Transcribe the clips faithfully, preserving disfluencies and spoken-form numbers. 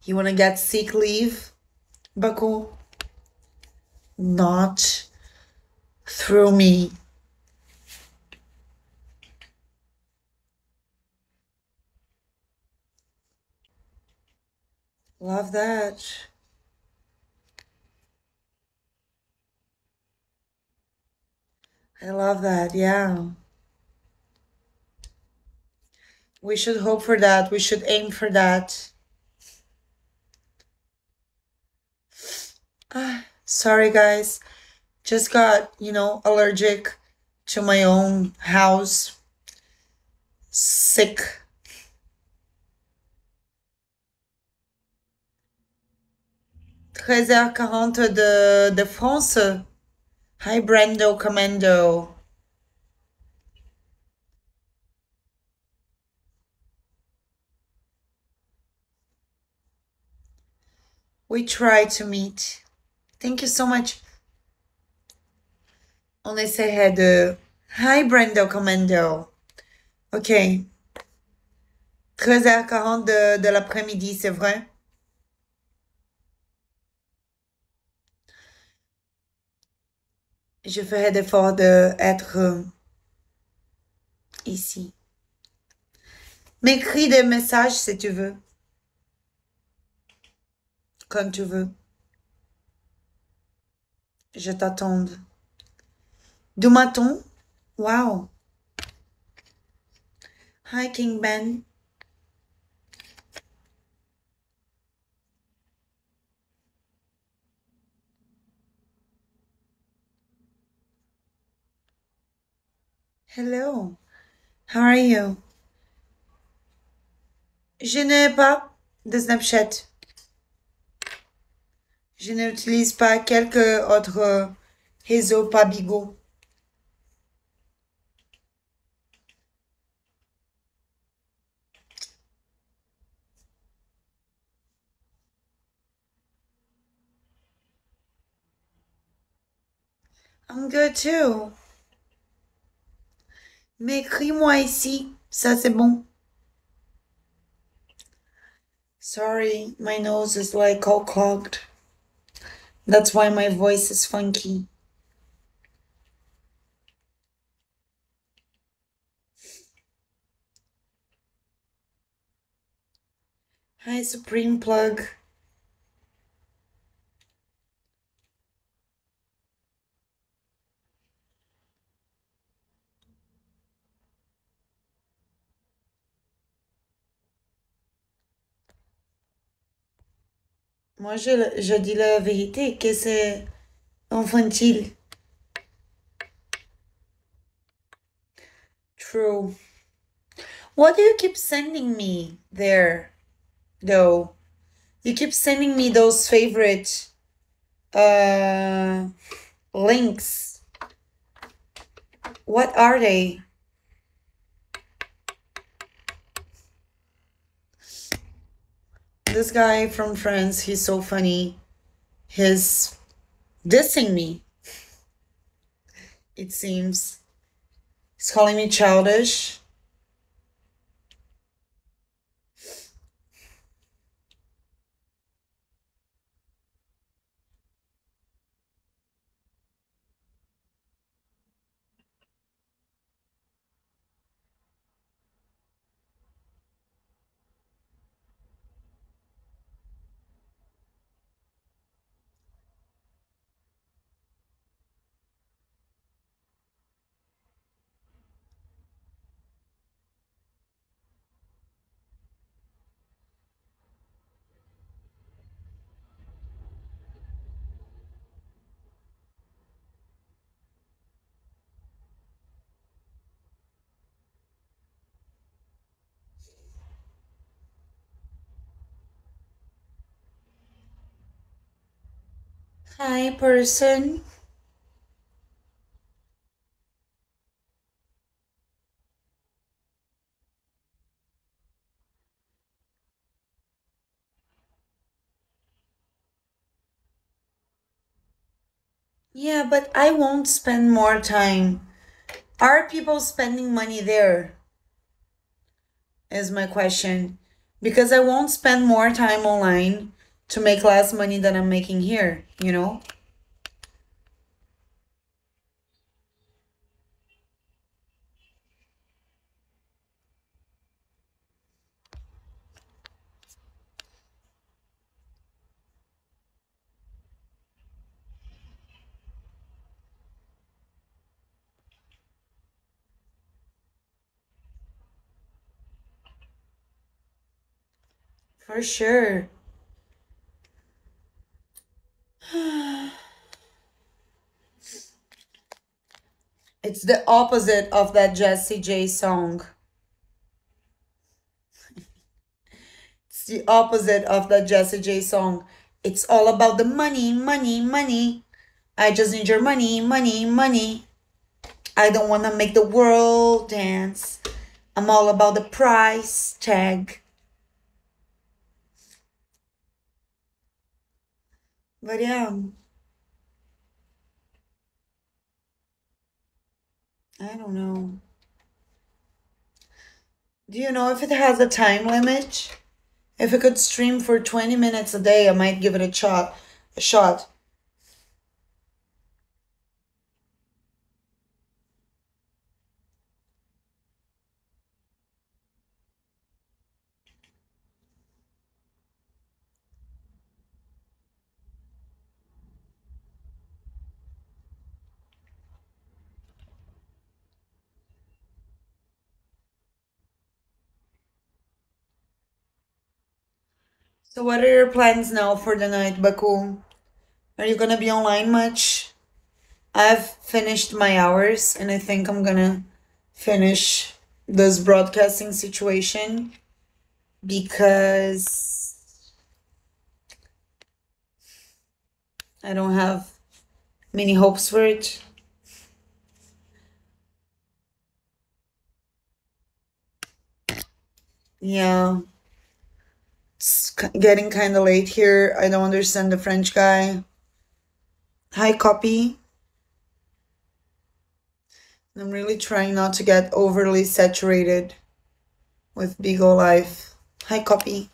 You want to get sick leave, Baku? Not through me. Love that. I love that, yeah. We should hope for that. We should aim for that. Ah, sorry, guys. Just got, you know, allergic to my own house. Sick. treize heures quarante de, de France. Hi, Brando Commando. We try to meet. Thank you so much. On essaierait de... Hi, Brando Commando. OK. treize heures quarante de, de l'après-midi, c'est vrai? Je ferai l'effort d'être euh, ici. M'écris des messages si tu veux. Comme tu veux. Je t'attends. D'où m'a-t-on? Wow. Hi, King Ben. Hello. How are you? Je n'ai pas de Snapchat. Je n'utilise pas quelques autres réseaux pas bigots. I'm good too. Mais écris-moi ici, ça c'est bon. Sorry, my nose is like all clogged. That's why my voice is funky. Hi, Supreme Plug. Moi, je, je dis la vérité, que c'est infantile. True. What do you keep sending me there, though? You keep sending me those favorite uh, links. What are they? This guy from France, he's so funny. He's dissing me, it seems. He's calling me childish. Hi, person. Yeah, but I won't spend more time. Are people spending money there? Is my question. because I won't spend more time online to make less money than I'm making here, you know? For sure. It's the opposite of that Jessie J song. It's the opposite of that Jessie J song. It's all about the money, money, money. I just need your money, money, money. I don't want to make the world dance. I'm all about the price tag. But yeah, I don't know. Do you know if it has a time limit? If I could stream for twenty minutes a day, I might give it a shot. A shot. So what are your plans now for the night, Baku? Are you gonna be online much? I've finished my hours and I think I'm gonna finish this broadcasting situation because I don't have many hopes for it. Yeah, it's getting kind of late here. I don't understand the French guy. Hi, copy. I'm really trying not to get overly saturated with Bigo Life. Hi, copy.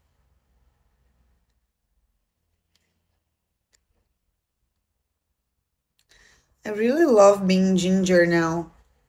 I really love being ginger now.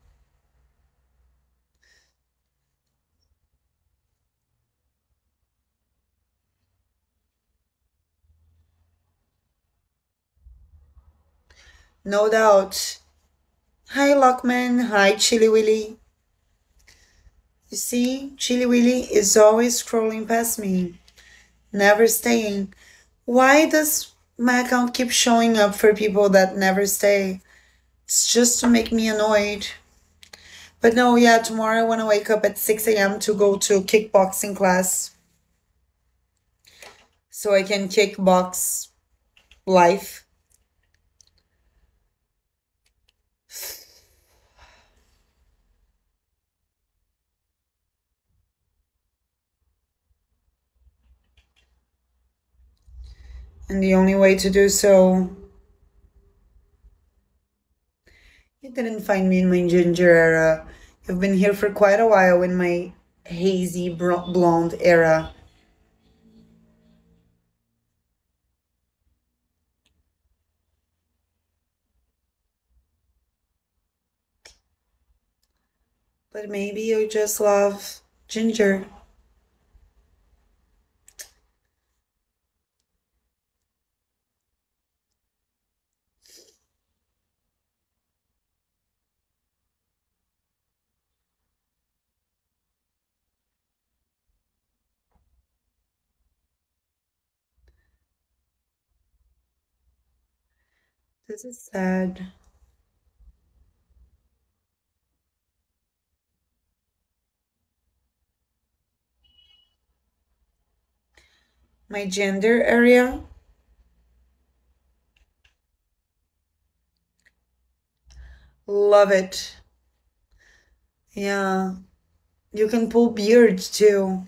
No doubt. Hi, Lockman. Hi, Chili Willy. You see, Chili Willy is always scrolling past me, never staying. Why does my account keep showing up for people that never stay? It's just to make me annoyed. But no, yeah, tomorrow I want to wake up at six a m to go to kickboxing class so I can kickbox life. And the only way to do so, you didn't find me in my ginger era. You've been here for quite a while in my hazy blonde era. But maybe you just love ginger. This is sad. My gender area. Love it. Yeah. You can pull beards too.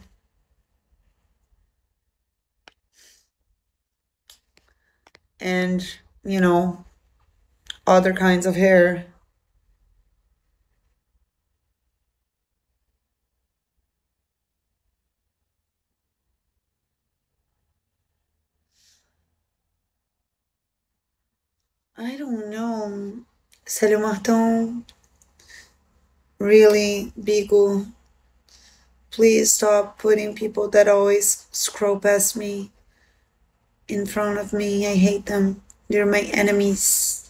And, you know, other kinds of hair. I don't know. Sério Martão, really, Beagle, please stop putting people that always scroll past me in front of me. I hate them. They're my enemies.